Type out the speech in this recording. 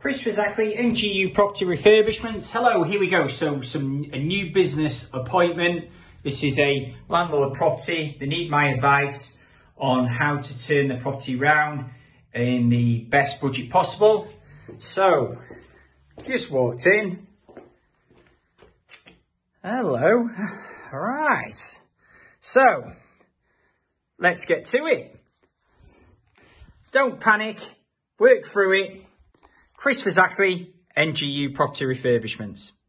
𝗵𝗲𝗍𝗍, NGU Property Refurbishments. Hello, here we go. So a new business appointment. This is a landlord property. They need my advice on how to turn the property round in the best budget possible. So, just walked in. Hello. All right. So, let's get to it. Don't panic. Work through it. 𝗵𝗲𝗍𝗍, NGU Property Refurbishments.